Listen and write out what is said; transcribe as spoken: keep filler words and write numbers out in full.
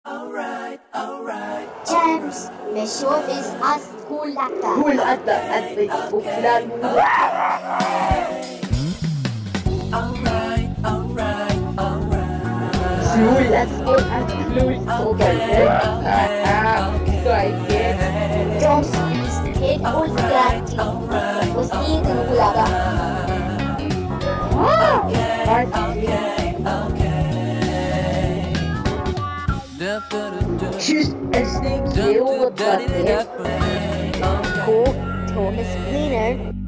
James, the show is as cool at that. Cool at the at the popular Alright, alright, alright. Cool let's go and close over there. So I guess James is head old granty. Was eating gulaga. ah, I Just I think you would love it. Cool, Thomas Cleaner.